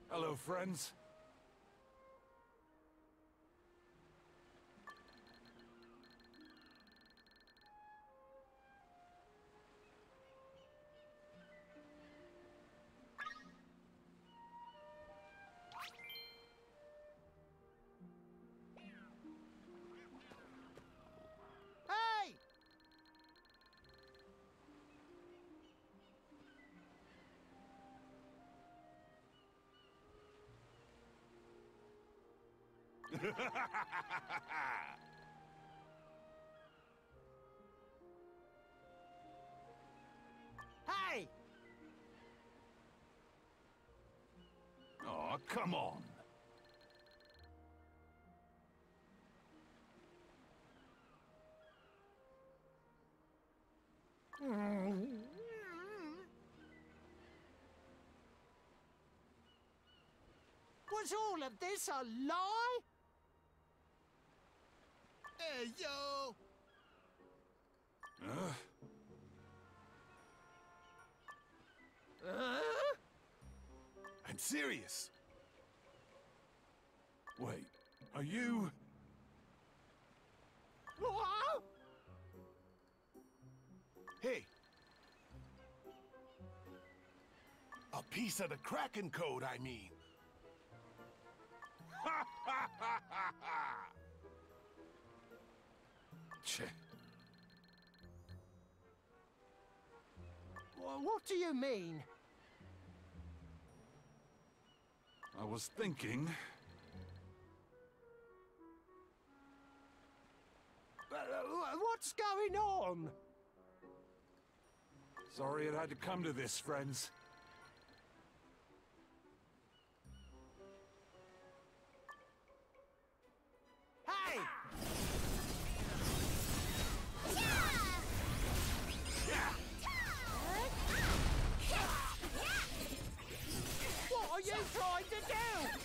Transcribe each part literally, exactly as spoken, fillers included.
Hello, friends. Hey! Hey! Oh, come on. Was all of this a lie? Hey, yo! Huh? Huh? I'm serious. Wait, are you... What? Hey. A piece of the Kraken code, I mean. Ha ha ha ha ha! Che. Wha- What do you mean? I was thinking... Uh, uh, What's going on? Sorry it had to come to this, friends. Hey! What are you trying to do?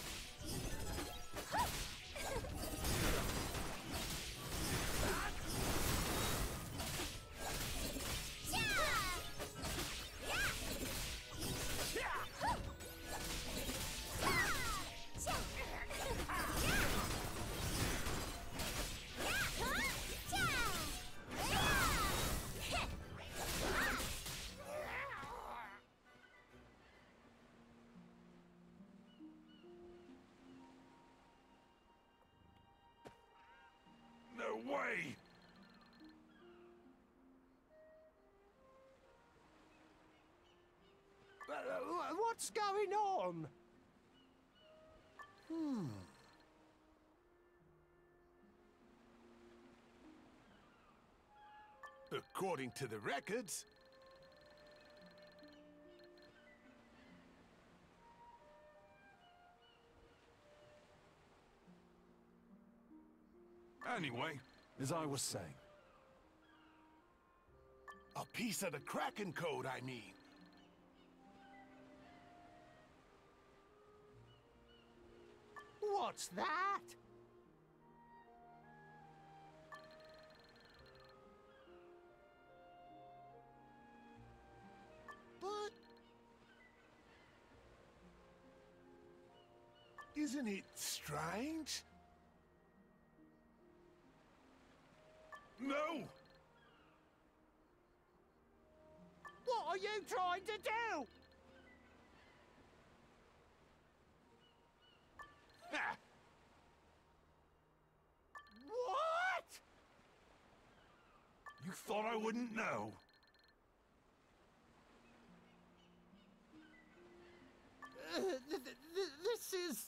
No way! Uh, uh, What's going on? Hmm. According to the records, Anyway, as I was saying, a piece of the Kraken code, I mean. What's that? But... Isn't it strange? no! What are you trying to do? Ha! What? You thought I wouldn't know? Uh, th- th- th- this is...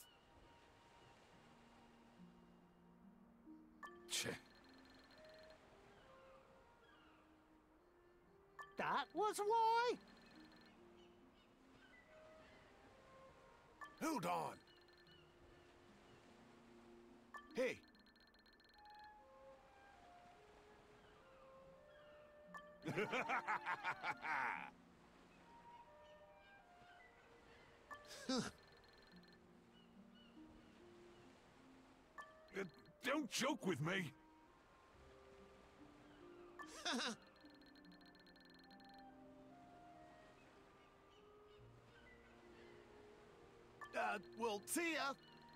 Che. That was why? Hold on. Hey. Uh, Don't joke with me. Uh, well, see ya.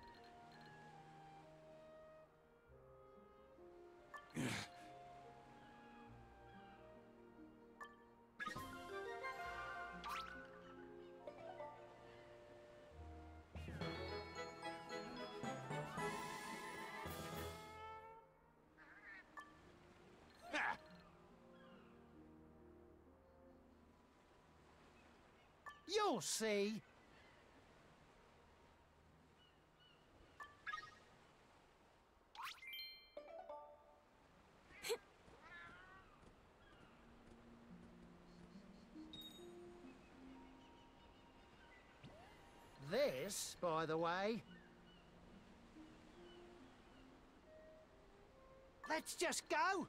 Ha! You'll see. This, by the way. Let's just go.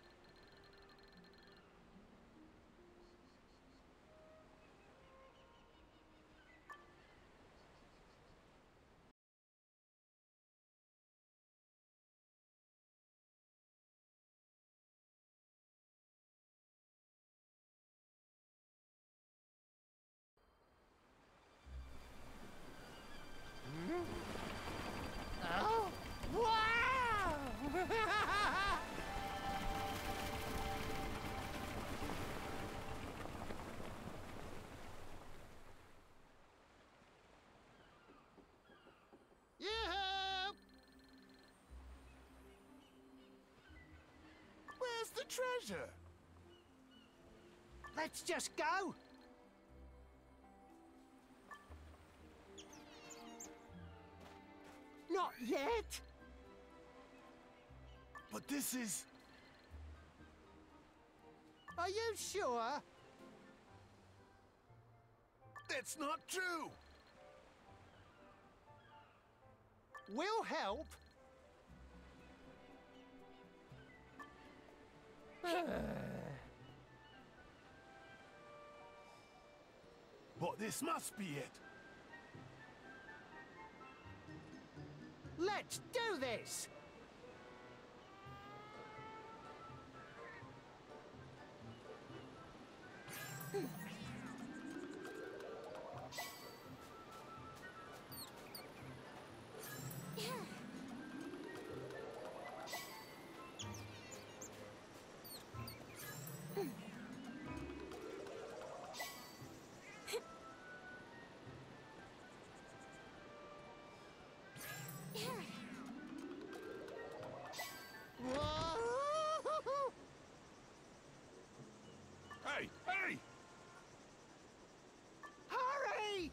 Oh, wow! Yeah! Where's the treasure? Let's just go. Not yet. But this is... Are you sure? That's not true! We'll help. But this must be it. Let's do this. Whoa! Hey! Hey! Hurry!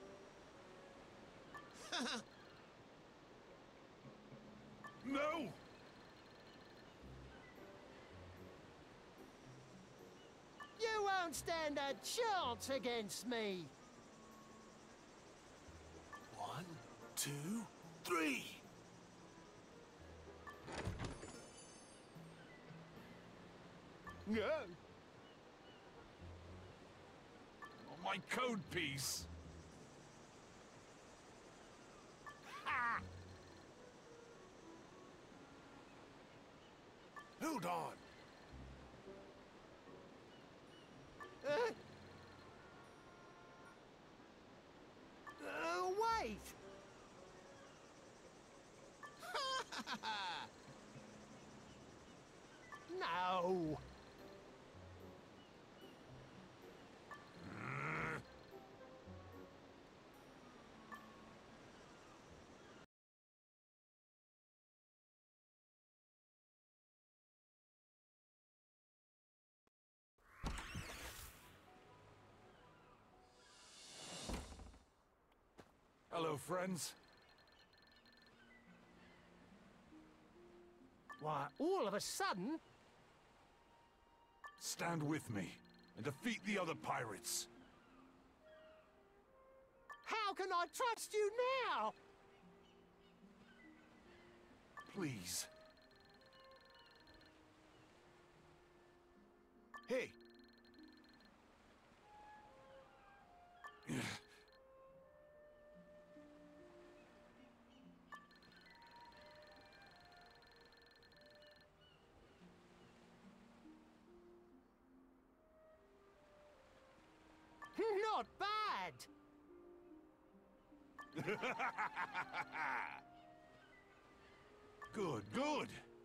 No! You won't stand a chance against me. One, two, three. No. Oh, my code piece! Ha! Hold on. Uh, uh, wait. No. Hello, friends. Why, all of a sudden, Stand with me and defeat the other pirates. how can I trust you now? Please. Hey, Not bad. Good, good.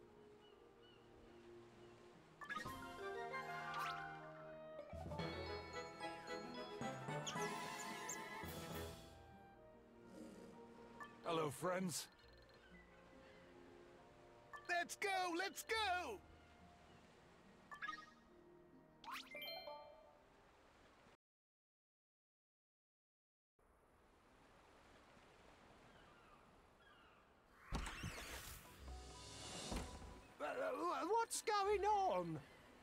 Hello, friends. Let's go, let's go! Uh, what's going on?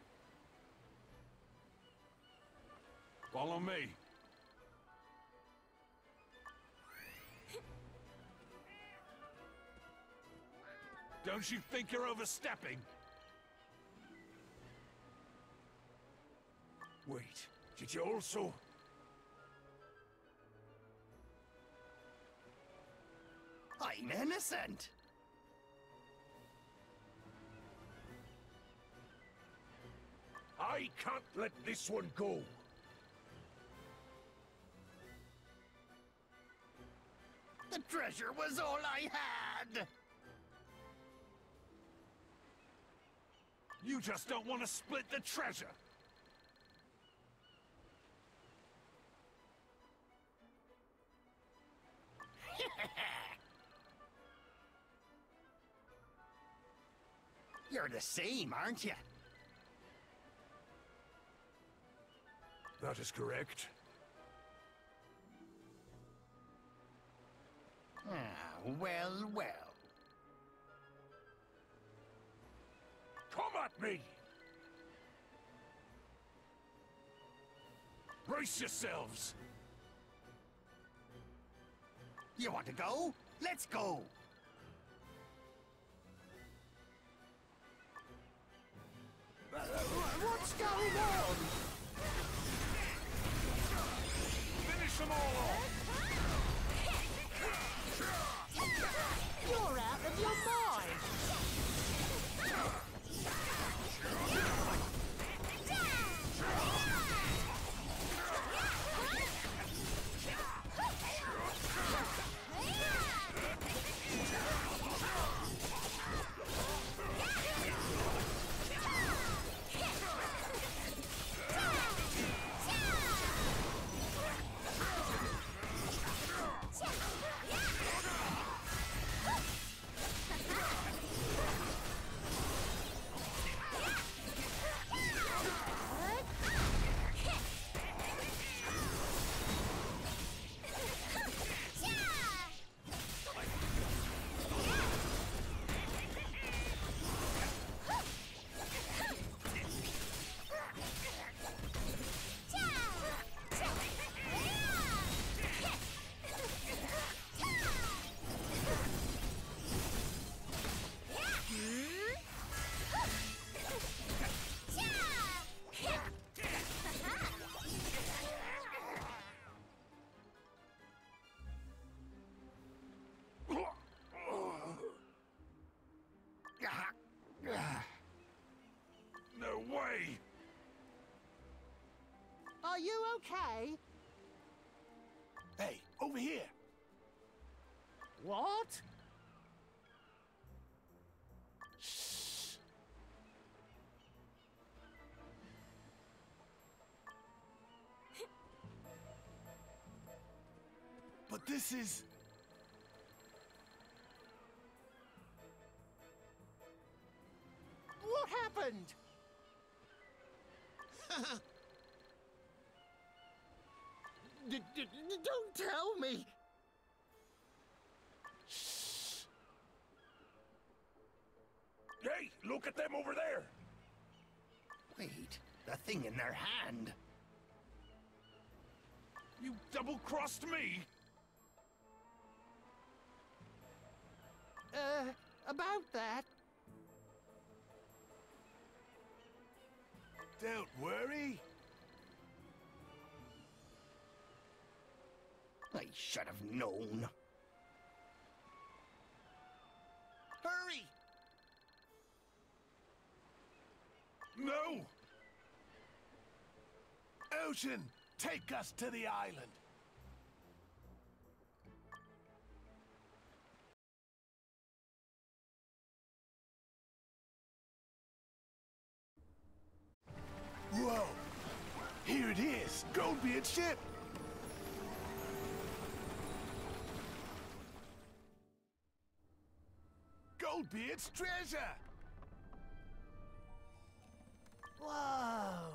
Follow me. Don't you think you're overstepping? Wait, did you also... I'm innocent. I can't let this one go. The treasure was all I had. You just don't want to split the treasure. You're the same, aren't you? That is correct. Ah, well, well. Come at me! Brace yourselves! You want to go? Let's go! Uh, what's going on? Finish them all off! You're out of your mind! No way! Are you okay? Hey, over here! What? Shh! But this is... What happened? D d don't tell me! Shh! Hey, look at them over there! Wait, the thing in their hand. You double-crossed me! Uh, about that. Don't worry. I should have known. Hurry! No! Ocean, take us to the island. Whoa! Here it is! Goldbeard's ship! Goldbeard's treasure! Whoa!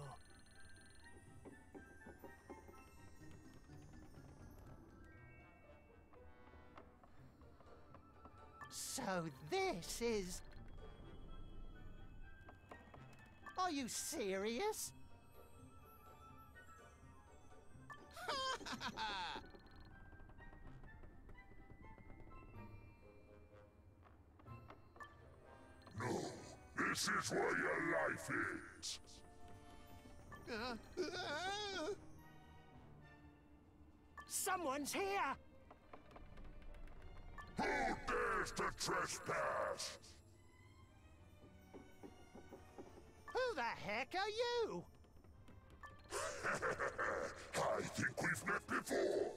So this is... Are you serious? No, this is where your life is. Uh, uh, Someone's here! Who dares to trespass? Who the heck are you? I think we've met before.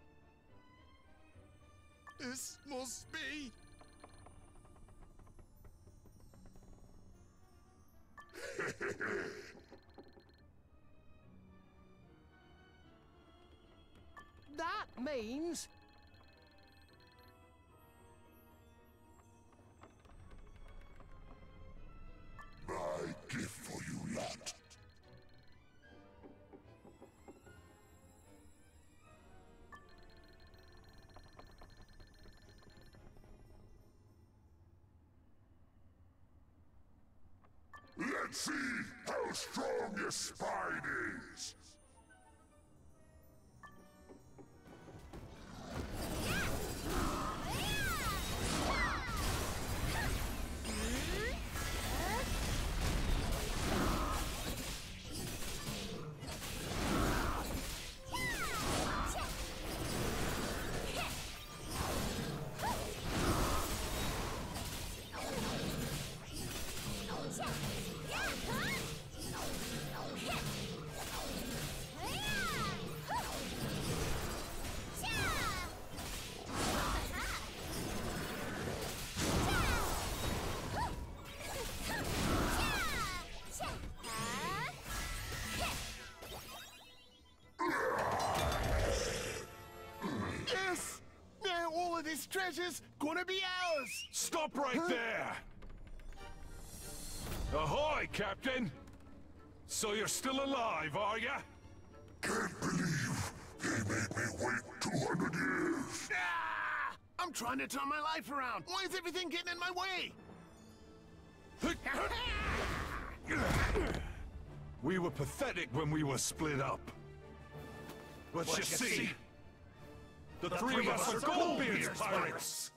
this must be... That means... My gift for you lot. Let's see how strong your spine is. Yes! Now all of this treasure's gonna be ours! Stop right there! Ahoy, Captain! So you're still alive, are ya? Can't believe they made me wait two hundred years! Ah! I'm trying to turn my life around! Why is everything getting in my way? We were pathetic when we were split up. But you see, the three of us are Goldbeard's pirates!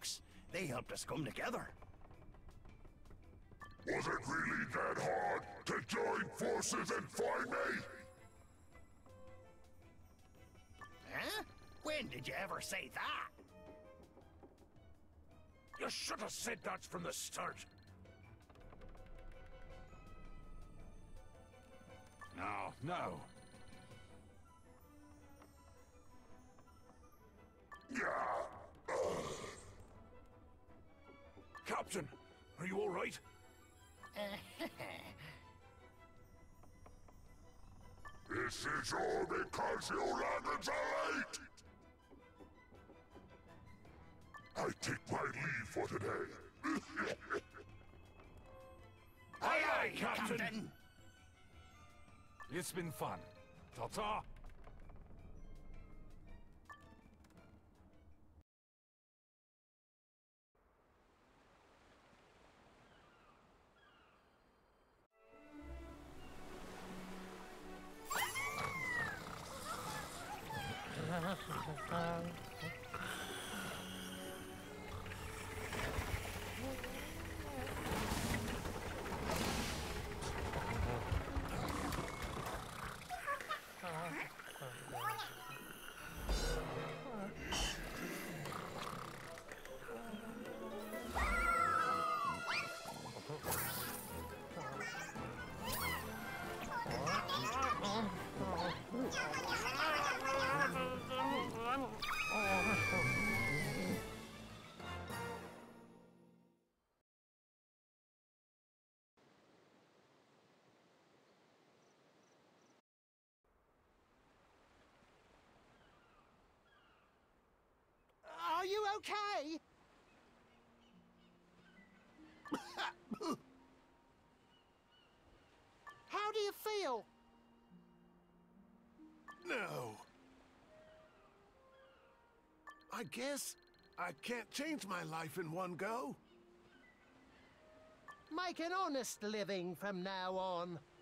folks. They helped us come together. Was it really that hard to join forces and find me? Huh? When did you ever say that? You should have said that from the start. No, no. Yeah. Captain, are you all right? This is all because you landed so late! I take my leave for today. Aye, aye, Captain. Captain! It's been fun. Ta-ta! Are you okay? How do you feel? No. I guess I can't change my life in one go. Make an honest living from now on.